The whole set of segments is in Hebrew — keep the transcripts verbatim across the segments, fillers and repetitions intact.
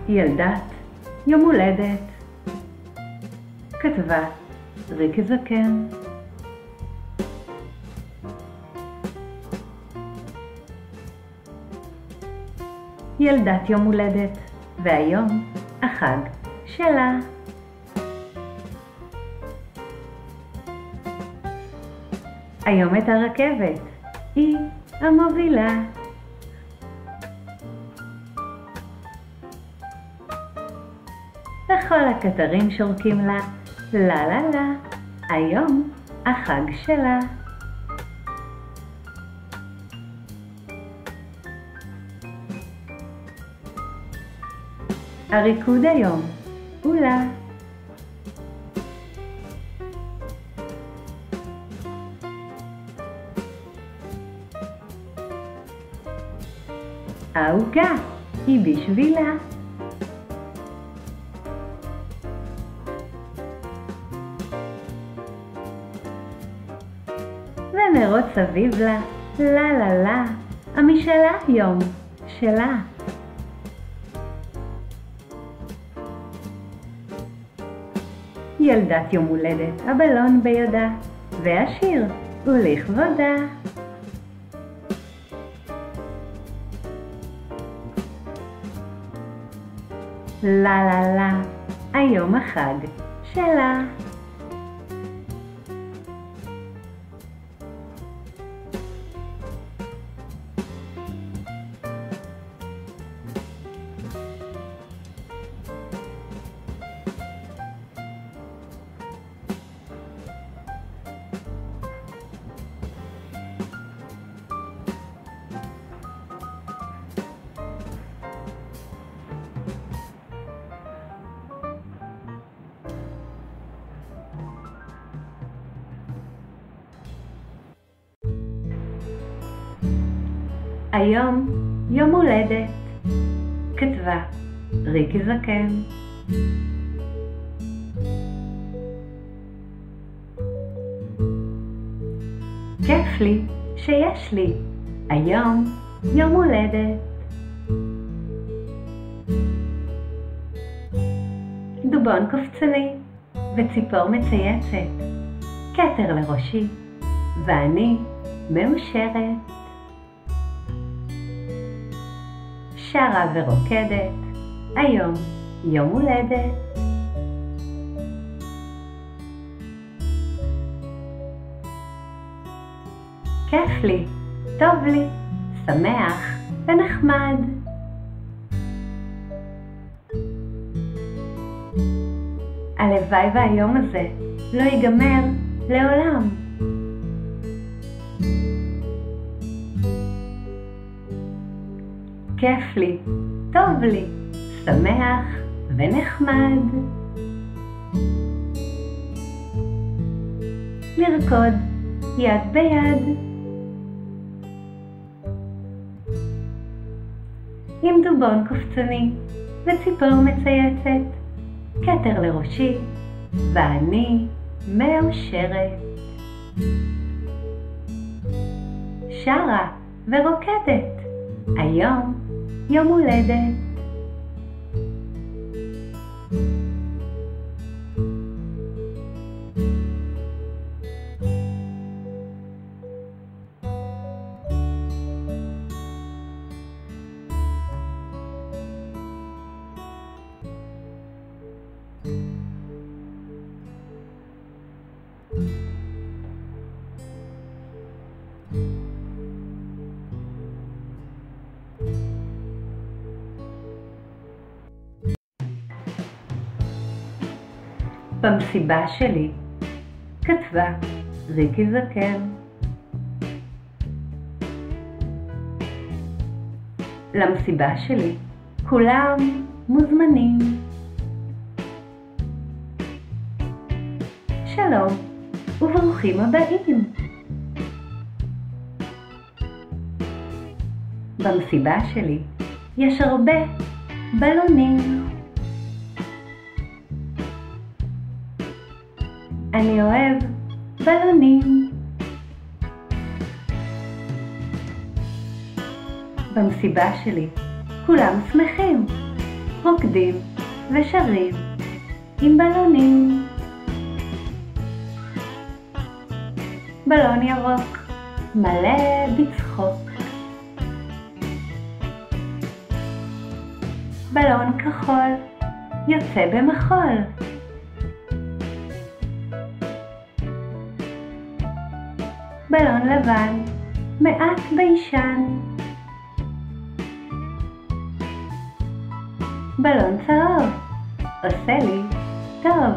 ילדת יום הולדת. כתבה ריקי זקן. ילדת יום הולדת, והיום החג שלה. היום את הרכבת, היא המובילה. וכל הקטרים שורקים לה, לה לה לה, היום החג שלה. הריקוד היום, אולה. העוגה היא בשבילה. ונרות סביב לה, לה לה לה, המשאלה יום שלה. ילדת יום הולדת, הבלון בידה, והשיר הוא לכבודה. לה לה לה, היום החג שלה. היום יום הולדת. כתבה ריקי זקן. כיף לי שיש לי היום יום הולדת. דובון קופצני וציפור מצייצת, כתר לראשי ואני מאושרת. שרה ורוקדת, היום יום הולדת. כיף לי, טוב לי, שמח ונחמד. הלוואי והיום הזה לא ייגמר לעולם. כיף לי, טוב לי, שמח ונחמד. לרקוד יד ביד עם דובון קופצני וציפור מצייצת, כתר לראשי ואני מאושרת. שרה ורוקדת, היום יום הולדת. במסיבה שלי, כתבה ריקי זקן. למסיבה שלי כולם מוזמנים. שלום וברוכים הבאים. במסיבה שלי יש הרבה בלונים. אני אוהב בלונים. במסיבה שלי כולם שמחים, רוקדים ושרים עם בלונים. בלון ירוק מלא בצחוק, בלון כחול יוצא במחול, בלון לבן מעט ביישן, בלון צהוב עושה לי טוב,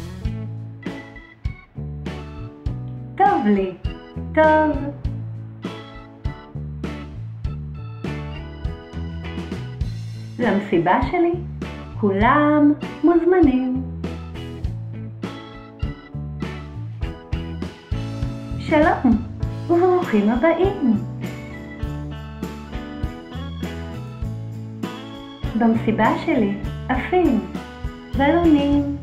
טוב לי, טוב. למסיבה שלי כולם מוזמנים. שלום וברוכים הבאים. במסיבה שלי עפים בלונים.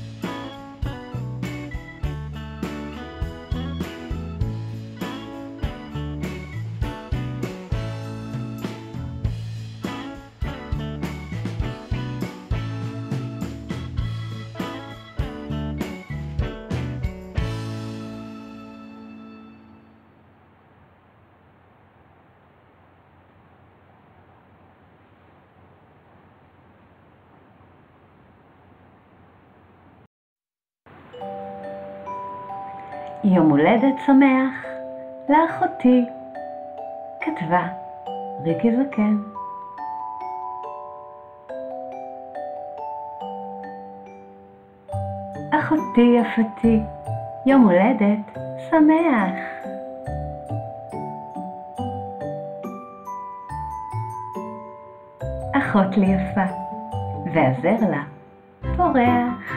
יום הולדת שמח לאחותי, כתבה ריקי זקן. אחותי יפתי, יום הולדת שמח. אחות לי יפה, והזר לה פורח.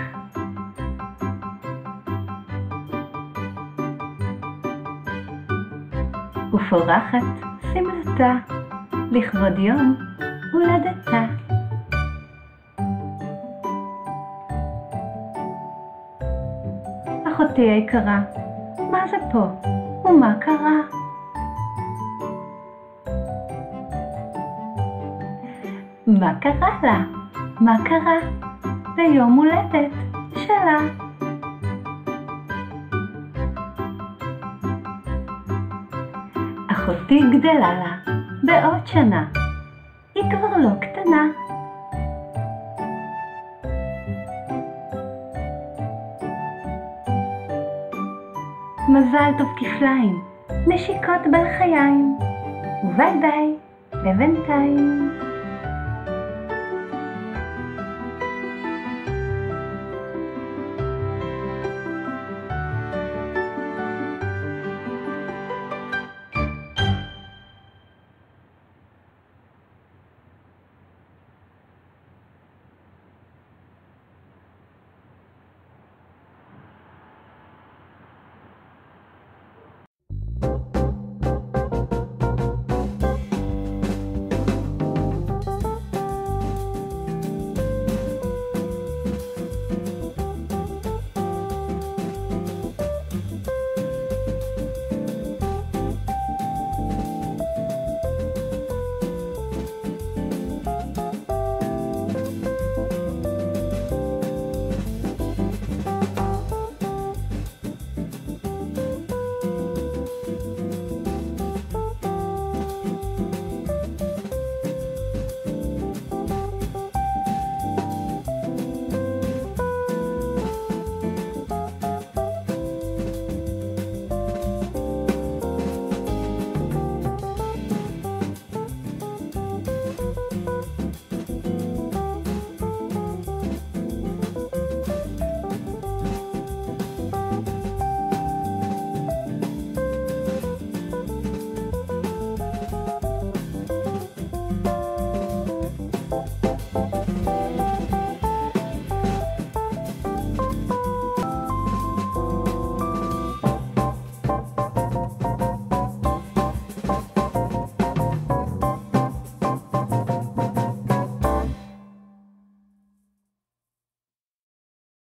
ופורחת שמלתה לכבוד יום הולדתה. אחותי היקרה, מה זה פה ומה קרה? מה קרה לה? מה קרה ליום הולדת שלה? אחותי גדלה לה בעוד שנה, היא כבר לא קטנה. מזל טוב כפליים, נשיקות בלחיים, וביי ביי לבינתיים.